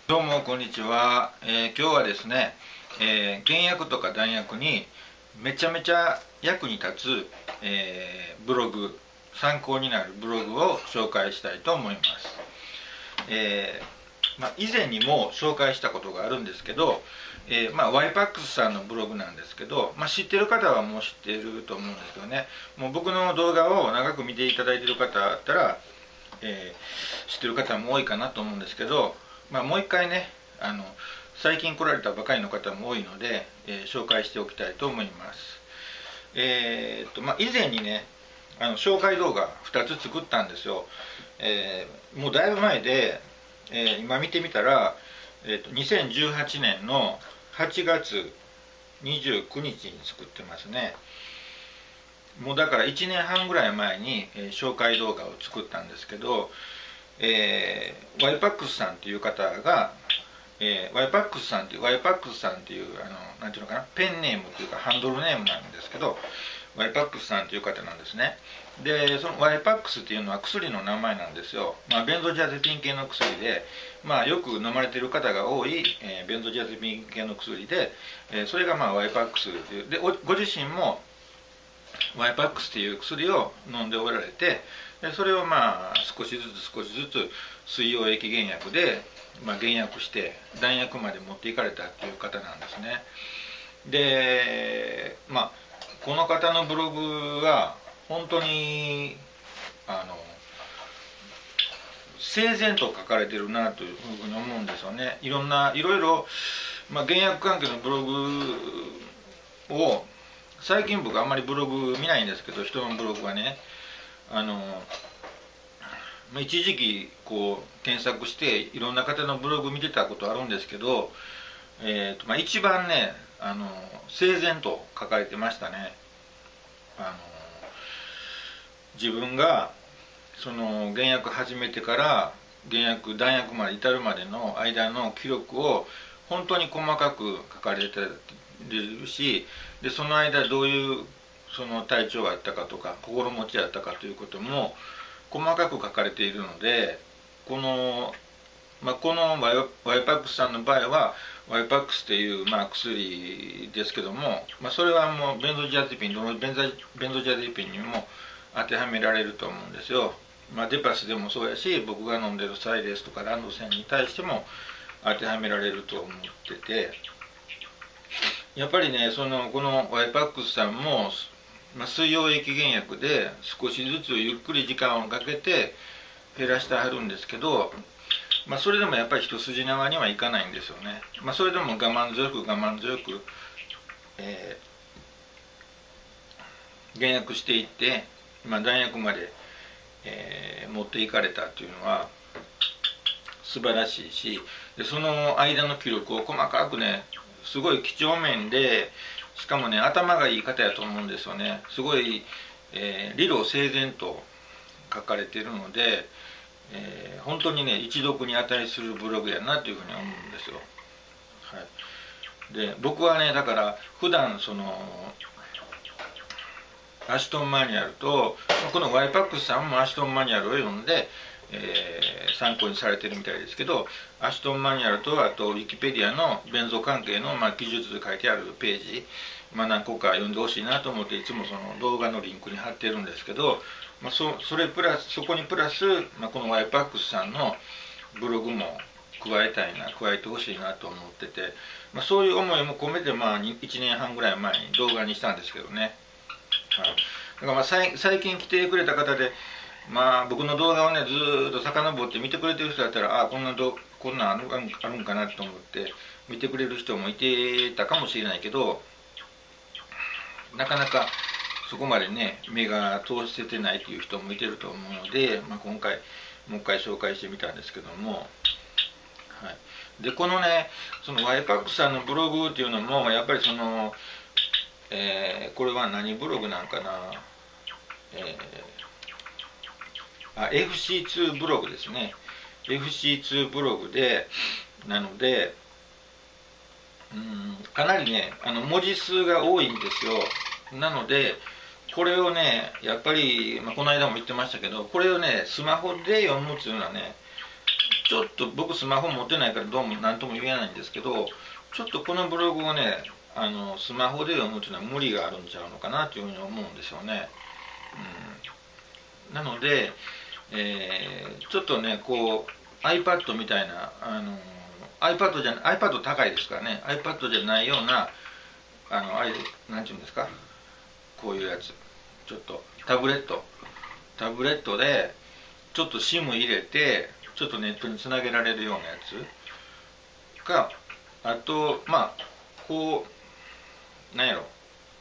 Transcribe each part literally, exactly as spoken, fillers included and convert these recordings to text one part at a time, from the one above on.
どうもこんにちは、えー今日はですね、えー原薬とか弾薬にめちゃめちゃ役に立つ、えーブログ、参考になるブログを紹介したいと思います。えーまあ、以前にも紹介したことがあるんですけど、えーまあ、ワイパックスさんのブログなんですけど、まあ、知ってる方はもう知っていると思うんですけどね、もう僕の動画を長く見ていただいている方だったら、えー知ってる方も多いかなと思うんですけど、まあ、もう一回ね、あの最近来られたばかりの方も多いので、えー紹介しておきたいと思います。えーっとまあ、以前にね、あの紹介動画ふたつ作ったんですよ。えーもうだいぶ前で、えー今見てみたら、えーっとにせんじゅうはちねんのはちがつにじゅうくにちに作ってますね。もうだからいちねんはんぐらい前に、えー紹介動画を作ったんですけど、えー、ワイパックスさんっていう方が、えー、ワイパックスさんっていうワイパックスさんっていうあのなんていうのかな、ペンネームというかハンドルネームなんですけど、ワイパックスさんっていう方なんですね。でそのワイパックスっていうのは薬の名前なんですよ。まあ、ベンゾジャゼピン系の薬で、まあ、よく飲まれている方が多い、えーベンゾジャゼピン系の薬で、えーそれがまあワイパックスっていうで、ごご自身もワイパックスっていう薬を飲んでおられて、でそれをまあ少しずつ少しずつ水溶液原薬で、まあ、原薬して弾薬まで持っていかれたっていう方なんですね。でまあこの方のブログは本当にあの整然と書かれてるなというふうに思うんですよね。いろんないろいろ、まあ、原薬関係のブログを最近僕あんまりブログ見ないんですけど、人のブログはね、あのまあ一時期こう検索していろんな方のブログ見てたことあるんですけど、えーとまあ、一番ね、あの整然と書かれてましたね。あの自分がその原薬始めてから原薬弾薬まで至るまでの間の記録を本当に細かく書かれてるし、でその間どういうその体調があったかとか心持ちだったかということも細かく書かれているので、この、まあ、このワイワイパックスさんの場合はワイパックスっていう、まあ、薬ですけども、まあ、それはもうベンゾジャゼピンどのベンザベンゾジャゼピンにも当てはめられると思うんですよ。まあ、デパスでもそうやし、僕が飲んでるサイレスとかランドセンに対しても当てはめられると思ってて、やっぱりね、そのこのワイパックスさんも、まあ、水溶液原薬で少しずつゆっくり時間をかけて減らしてはるんですけど、まあ、それでもやっぱり一筋縄にはいかないんですよね。まあ、それでも我慢強く我慢強く、えー原薬していって、まあ、弾薬まで、えー持っていかれたというのは素晴らしいし、でその間の記録を細かくね、すごい几帳面で、しかもね頭がいい方やと思うんですよね。すごい、えー理路整然と書かれているので、えー本当にね一読に値するブログやなというふうに思うんですよ。はい、で僕はね、だから普段そのアシュトンマニュアルと、このワイパックスさんもアシュトンマニュアルを読んで、えー参考にされてるみたいですけど、アシュトンマニュアルとあとウィキペディアのベンゾ関係の、まあ、記述で書いてあるページ、まあ、何個か読んでほしいなと思っていつもその動画のリンクに貼ってるんですけど、まあ、そそれプラスそこにプラス、まあ、このワイパックスさんのブログも加えたいな加えてほしいなと思ってて、まあ、そういう思いも込めて、まあ、いちねんはんぐらい前に動画にしたんですけどね。はい、だからまあ最最近来てくれた方で、まあ、僕の動画をねずーっと遡って見てくれてる人だったら、ああこんなどこんなんあるあるんかなと思って見てくれる人もいてたかもしれないけど、なかなかそこまでね目が通せてないという人もいてると思うので、まあ、今回もう一回紹介してみたんですけども、はい、でこのねそのワイパックさんのブログっていうのもやっぱりその、えーこれは何ブログなんかな、えーあ エフシーツー ブログですね。 エフシーツー ブログでなので、うんかなりねあの文字数が多いんですよ。なのでこれをねやっぱり、まあ、この間も言ってましたけど、これをねスマホで読むっていうのはねちょっと僕スマホ持ってないからどうも何とも言えないんですけど、ちょっとこのブログをね、あのスマホで読むっていうのは無理があるんちゃうのかなというふうに思うんですよね。うん、なので、えー、ちょっとねこう iPad みたいな、あの iPad じゃ iPad 高いですからね、 iPad じゃないような、あのあれなんていうんですか、こういうやつ、ちょっとタブレットタブレットでちょっと シム 入れてちょっとネットにつなげられるようなやつか、あとまあこうなんやろ、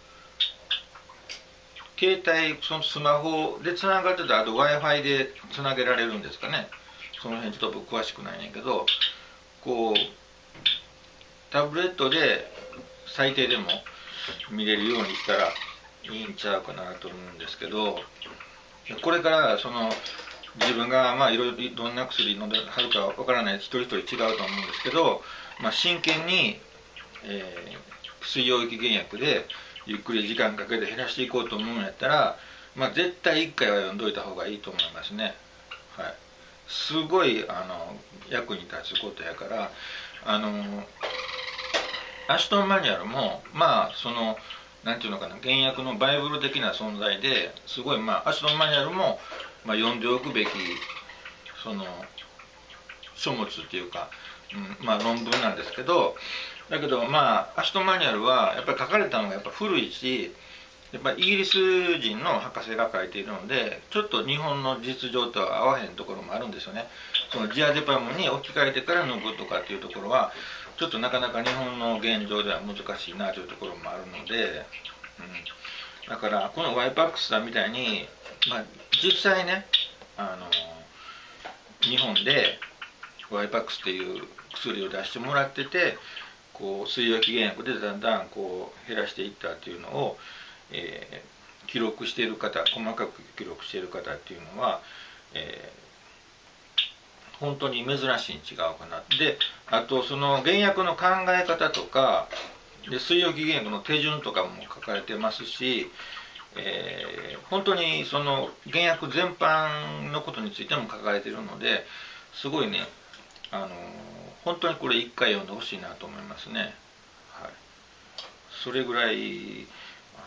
携帯、そのスマホでつながってたら、あと Wi-Fi でつなげられるんですかね、その辺ちょっと僕詳しくないねんけど、こうタブレットで最低でも見れるようにしたらいいんちゃうかなと思うんですけど、これからその自分がまあいろいろどんな薬飲んではるかわからない、一人一人違うと思うんですけど、まあ、真剣に、えー、水溶液原薬でゆっくり時間かけて減らしていこうと思うんやったら、まあ、絶対いっかいは読んどいた方がいいと思いますね。はい、すごいあの役に立つことやから、あのアシュトンマニュアルもまあそのなんていうのかな、原薬のバイブル的な存在ですごい、まあアシュトンマニュアルも、まあ、読んでおくべきその書物っていうか、うん、まあ論文なんですけど、だけどまあアシュトンマニュアルはやっぱり書かれたのがやっぱ古いし、やっぱりイギリス人の博士が書いているので、ちょっと日本の実情とは合わへんところもあるんですよね。そのジアゼパムに置き換えてから抜くとかっていうところはちょっとなかなか日本の現状では難しいなというところもあるので、うん、だからこのワイパックスさんみたいに、まあ、実際ね、あの日本でワイパックスっていう薬を出してもらってて、こう水溶液原薬でだんだんこう減らしていったっていうのを、えー、記録している方、細かく記録している方っていうのは、えー、本当に珍しいに違うかな。で、あとその原薬の考え方とかで水溶液原薬の手順とかも書かれてますし、えー、本当にその原薬全般のことについても書かれているので、すごいね、あの本当にこれ一回読んでほしいなと思いますね。はい、それぐらいあ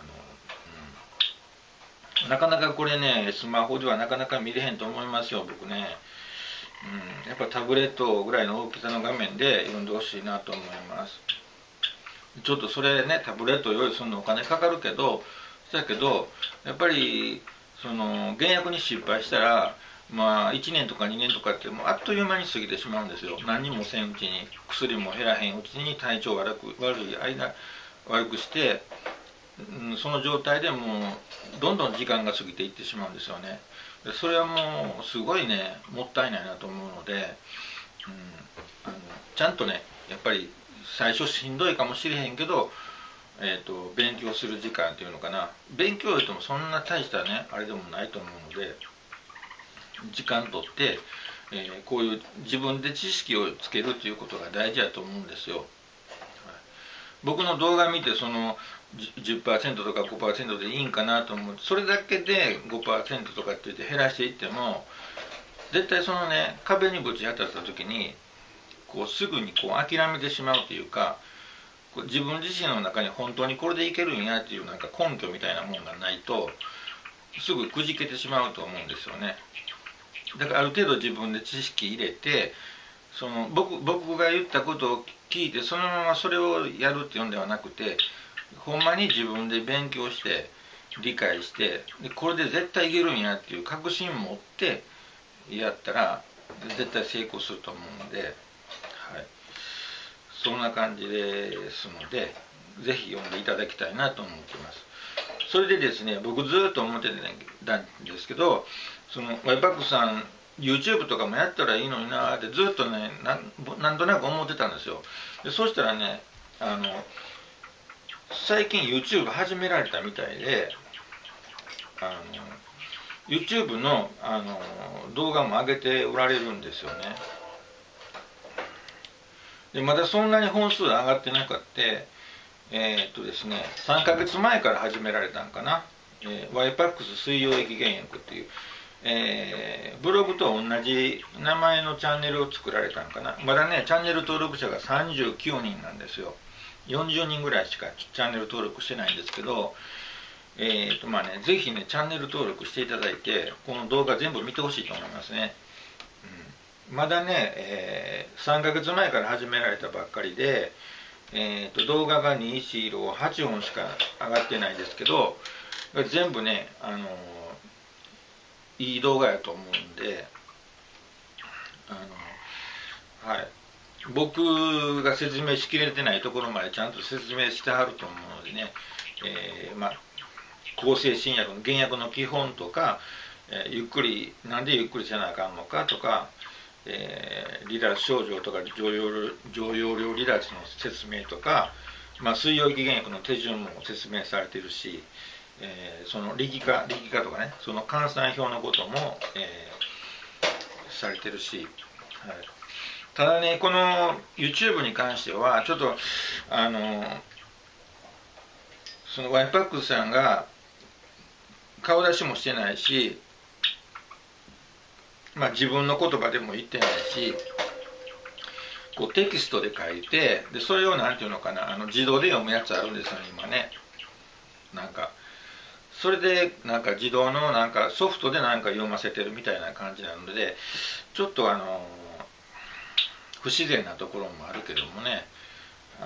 の、うん、なかなかこれねスマホではなかなか見れへんと思いますよ、僕ね。うん、やっぱタブレットぐらいの大きさの画面で読んでほしいなと思います。ちょっとそれね、タブレットを用意するのお金かかるけど、だけどやっぱりその原薬に失敗したら、まあいちねんとかにねんとかってもうあっという間に過ぎてしまうんですよ。何にもせんうちに、薬も減らへんうちに体調悪く悪い間悪くして、うん、その状態でもうどんどん時間が過ぎていってしまうんですよね。それはもうすごいねもったいないなと思うので、うん、あのちゃんとねやっぱり最初しんどいかもしれへんけど、えーと、勉強する時間っていうのかな、勉強言ってもそんな大したねあれでもないと思うので、時間とって、えー、こういう自分で知識をつけるということが大事だと思うんですよ。はい、僕の動画見てその じゅっパーセント とか ごパーセント でいいんかなと思う、それだけで ごパーセント とかって言って減らしていっても絶対そのね壁にぶち当たった時にこうすぐにこう諦めてしまうというか、自分自身の中に本当にこれでいけるんやっていうなんか根拠みたいなもんがないとすぐくじけてしまうと思うんですよね。だからある程度自分で知識入れて、その 僕, 僕が言ったことを聞いてそのままそれをやるっていうんではなくて、ほんまに自分で勉強して理解して、でこれで絶対いけるんやっていう確信持ってやったら絶対成功すると思うので、はい、そんな感じですのでぜひ読んでいただきたいなと思っています。それでですね、僕ずっと思ってたんですけど、そのワイパックさん YouTube とかもやったらいいのになってずっとね な, なんとなく思ってたんですよ。でそしたらね、あの最近 YouTube 始められたみたいで、あの YouTube の, あの動画も上げておられるんですよね。でまだそんなに本数上がってなくて、えー、っとですねさんかげつまえから始められたんかな、えー、ワイパックス水溶液原薬っていうえー、ブログと同じ名前のチャンネルを作られたのかな。まだねチャンネル登録者がさんじゅうきゅうにんなんですよ。よんじゅうにんぐらいしかチャンネル登録してないんですけど、えーとまあね、ぜひねチャンネル登録していただいてこの動画全部見てほしいと思いますね。うん、まだね、えー、さんかげつまえから始められたばっかりで、えー、と動画がに、よん、ろく、はちほんしか上がってないですけど、全部ね、あのー、いい動画やと思うんで、あのー、はい、僕が説明しきれてないところまでちゃんと説明してはると思うのでね、えー、まあ抗生新薬の原薬の基本とか、えー、ゆっくりなんでゆっくりせなあかんのかとか、えー、離脱症状とか常用常用量離脱の説明とか、まあ、水溶液原薬の手順も説明されてるし、えー、その力化力化とかねその換算表のことも、えー、されてるし、はい、ただねこの YouTube に関してはちょっとあのそのワイパックさんが顔出しもしてないし、まあ、自分の言葉でも言ってないし、こうテキストで書いて、でそれをなんていうのかな、あの自動で読むやつあるんですよね今ね。なんかそれでなんか自動のなんかソフトでなんか読ませてるみたいな感じなので、ちょっとあの不自然なところもあるけどもね。はい、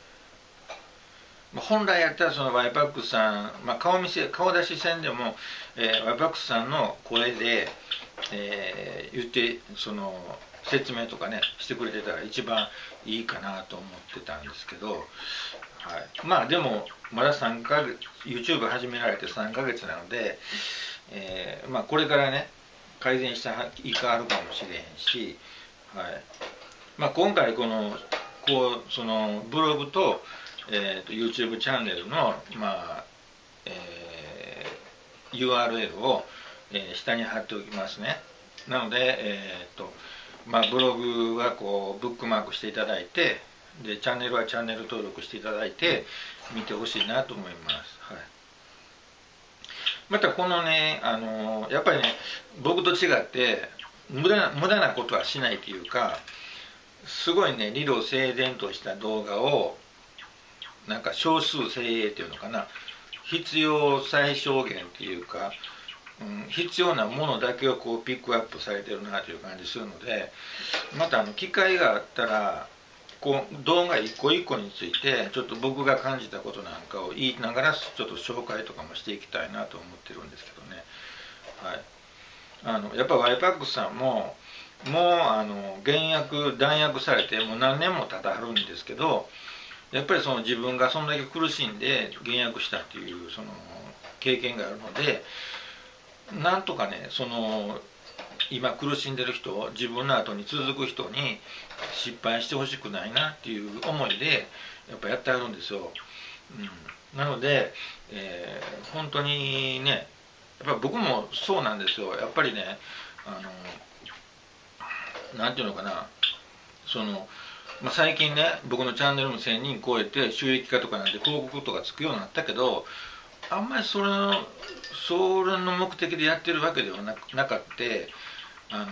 本来やったらそのワイパックさん、まあ、顔見せ顔出しせんでも、えー、ワイパックさんの声で、えー、言ってその説明とかねしてくれてたら一番いいかなと思ってたんですけど、はい、まあでもまださんかげつ YouTube 始められてさんかげつなので、えーまあ、これからね改善したいかあるかもしれへんし、はいまあ、今回このこうそのブログとえー、と YouTube チャンネルの、まあえー、ユーアールエル を、えー、下に貼っておきますね。なので、えーとまあ、ブログはこうブックマークしていただいてでチャンネルはチャンネル登録していただいて見てほしいなと思います。はい、またこのね、あのー、やっぱりね僕と違って無駄な無駄なことはしないというかすごいね理路整然とした動画をなんか少数精鋭っていうのかな必要最小限っていうか、うん、必要なものだけをこうピックアップされてるなという感じするのでまたあの機会があったらこう動画一個一個についてちょっと僕が感じたことなんかを言いながらちょっと紹介とかもしていきたいなと思ってるんですけどね。はい、あのやっぱワイパックさんももうあの減薬弾薬されてもう何年も経たはるんですけどやっぱりその自分がそんだけ苦しんで減薬したっていうその経験があるのでなんとかねその今苦しんでる人自分の後に続く人に失敗してほしくないなっていう思いでやっぱやってあるんですよ。うん、なので、えー、本当にねやっぱ僕もそうなんですよ。やっぱりねあのなんていうのかなそのまあ、最近ね僕のチャンネルもせんにん超えて収益化とかなんで広告とかつくようになったけどあんまりそれのそれの目的でやってるわけではなくなかってあの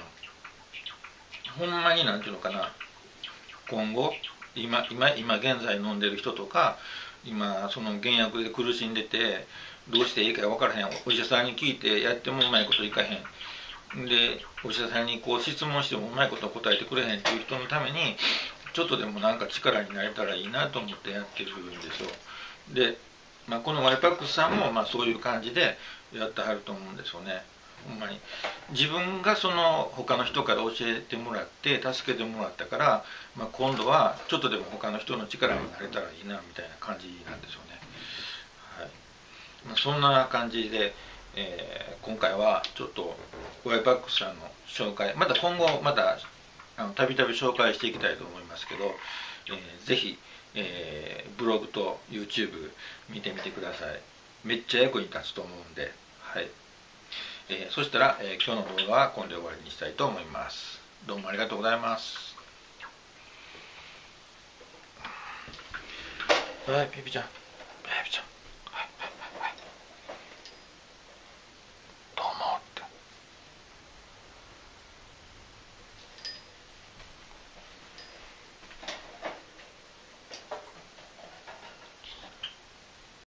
ほんまになんていうのかな今後今今今現在飲んでる人とか今その減薬で苦しんでてどうしていいか分からへんお医者さんに聞いてやってもうまいこといかへんでお医者さんにこう質問してもうまいこと答えてくれへんっていう人のためにちょっとでもなんか力になれたらいいなと思ってやってるんですよ。で、まあ、このワイパックスさんもまあそういう感じでやってはると思うんですよね。ほんまに自分がその他の人から教えてもらって助けてもらったから、まあ、今度はちょっとでも他の人の力になれたらいいなみたいな感じなんですよね。はいまあ、そんな感じでえー、今回はちょっとワイパックスさんの紹介また今後またたびたび紹介していきたいと思いますけど、えー、ぜひ、えー、ブログと YouTube 見てみてください。めっちゃ役に立つと思うんで、はいえー、そしたら、えー、今日の動画はこれで終わりにしたいと思います。どうもありがとうございます。はいピピちゃん